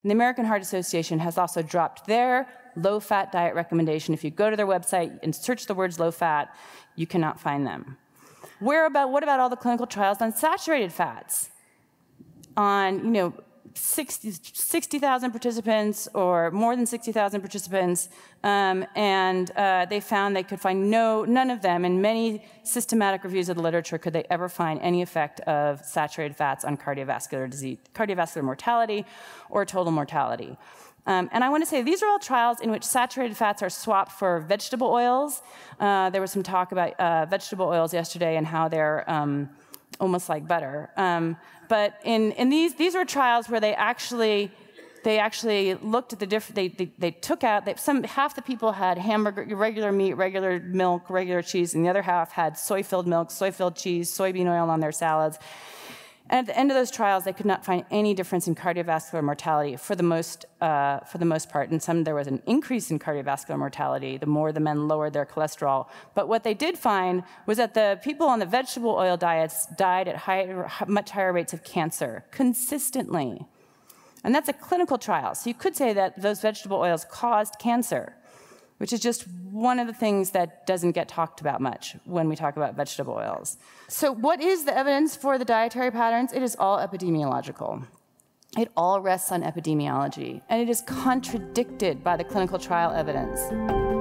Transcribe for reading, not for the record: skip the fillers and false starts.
And the American Heart Association has also dropped their low-fat diet recommendation. If you go to their website and search the words low-fat, you cannot find them. What about all the clinical trials on saturated fats? On, 60,000 participants or more than 60,000 participants, and they found they could find none of them in many systematic reviews of the literature could they ever find any effect of saturated fats on cardiovascular disease, cardiovascular mortality or total mortality. And I want to say these are all trials in which saturated fats are swapped for vegetable oils. There was some talk about vegetable oils yesterday and how they're almost like butter. But in these were trials where they actually looked at the different. They took out half the people had hamburger, regular meat, regular milk, regular cheese, and the other half had soy-filled milk, soy-filled cheese, soybean oil on their salads. And at the end of those trials, they could not find any difference in cardiovascular mortality for the most part. In some, there was an increase in cardiovascular mortality the more the men lowered their cholesterol. But what they did find was that the people on the vegetable oil diets died at much higher rates of cancer consistently. And that's a clinical trial. So you could say that those vegetable oils caused cancer, which is just one of the things that doesn't get talked about much when we talk about vegetable oils. So what is the evidence for the dietary patterns? It is all epidemiological. It all rests on epidemiology, and it is contradicted by the clinical trial evidence.